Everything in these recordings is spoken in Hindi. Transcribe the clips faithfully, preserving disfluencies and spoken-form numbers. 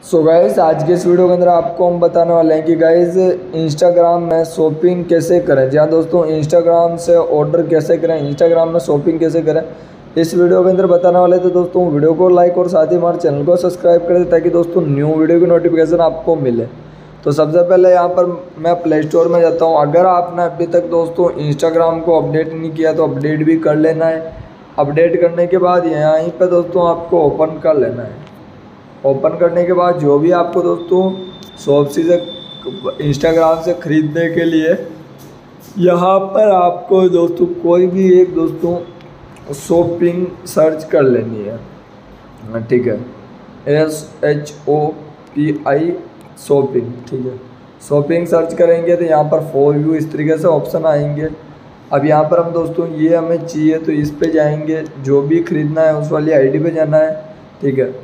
सो गाइज़ आज के इस वीडियो के अंदर आपको हम बताने वाले हैं कि गाइज़ इंस्टाग्राम में शॉपिंग कैसे करें। जी हाँ दोस्तों, इंस्टाग्राम से ऑर्डर कैसे करें, इंस्टाग्राम में शॉपिंग कैसे करें, इस वीडियो के अंदर बताने वाले थे दोस्तों। वीडियो को लाइक और साथ ही हमारे चैनल को सब्सक्राइब कर दें ताकि दोस्तों न्यू वीडियो की नोटिफिकेशन आपको मिले। तो सबसे पहले यहाँ पर मैं प्ले स्टोर में जाता हूँ। अगर आपने अभी तक दोस्तों इंस्टाग्राम को अपडेट नहीं किया तो अपडेट भी कर लेना है। अपडेट करने के बाद यहीं पर दोस्तों आपको ओपन कर लेना है। ओपन करने के बाद जो भी आपको दोस्तों शॉप्सी से इंस्टाग्राम से ख़रीदने के लिए यहाँ पर आपको दोस्तों कोई भी एक दोस्तों शॉपिंग सर्च कर लेनी है। ठीक है, S H O P I shopping. ठीक है, शॉपिंग सर्च करेंगे तो यहाँ पर फॉर यू इस तरीके से ऑप्शन आएंगे। अब यहाँ पर हम दोस्तों ये हमें चाहिए तो इस पे जाएंगे, जो भी ख़रीदना है उस वाली आईडी पे जाना है। ठीक है,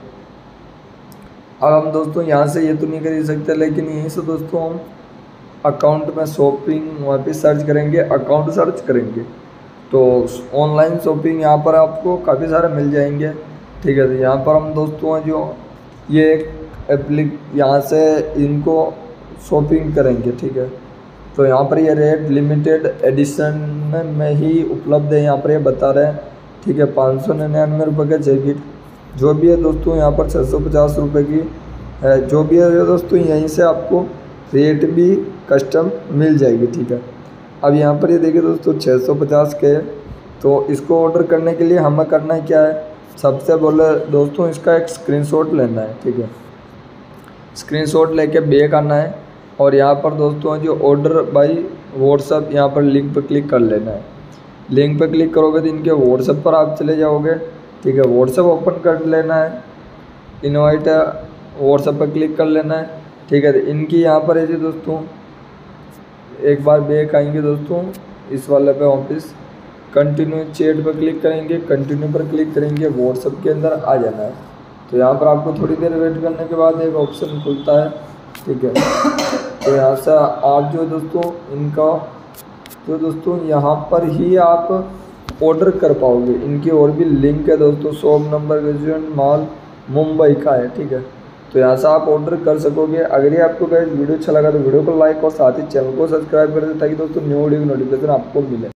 अब हम दोस्तों यहाँ से ये तो नहीं खरीद सकते, लेकिन यहीं से दोस्तों हम अकाउंट में शॉपिंग वहाँ पे सर्च करेंगे, अकाउंट सर्च करेंगे तो ऑनलाइन शॉपिंग यहाँ पर आपको काफ़ी सारे मिल जाएंगे। ठीक है, तो यहाँ पर हम दोस्तों जो ये एक एप्लिक यहाँ से इनको शॉपिंग करेंगे। ठीक है, तो यहाँ पर ये रेट लिमिटेड एडिशन में ही उपलब्ध है, यहाँ पर ये बता रहे हैं। ठीक है, पाँच सौ निन्यानवे रुपये का जैकेट जो भी है दोस्तों यहाँ पर छः सौ पचास रुपये की है। जो भी है दोस्तों यहीं से आपको रेट भी कस्टम मिल जाएगी। ठीक है, अब यहाँ पर ये देखिए दोस्तों छः सौ पचास के, तो इसको ऑर्डर करने के लिए हमें करना है क्या है, सबसे पहले दोस्तों इसका एक स्क्रीनशॉट लेना है। ठीक है, स्क्रीनशॉट लेके बैक आना है और यहाँ पर दोस्तों जो ऑर्डर बाई व्हाट्सएप यहाँ पर लिंक पर क्लिक कर लेना है। लिंक पर क्लिक करोगे तो इनके व्हाट्सएप पर आप चले जाओगे। ठीक है, व्हाट्सएप ओपन कर लेना है, इनवाइट व्हाट्सएप पर क्लिक कर लेना है। ठीक है, तो इनकी यहाँ पर है जी दोस्तों, एक बार बैक आएंगे दोस्तों इस वाले पे वापस कंटिन्यू चैट पर क्लिक करेंगे, कंटिन्यू पर क्लिक करेंगे, व्हाट्सएप के अंदर आ जाना है। तो यहाँ पर आपको थोड़ी देर वेट करने के बाद एक ऑप्शन खुलता है। ठीक है, तो यहाँ से आप जो दोस्तों इनका जो दोस्तों यहाँ पर ही आप ऑर्डर कर पाओगे। इनकी और भी लिंक है दोस्तों, shop number resident mall Mumbai का है। ठीक है, तो यहाँ से आप ऑर्डर कर सकोगे। अगर ये आपको गाइस वीडियो अच्छा लगा तो वीडियो को लाइक और साथ ही चैनल को सब्सक्राइब कर दें ताकि दोस्तों न्यू वीडियो की नोटिफिकेशन आपको मिले।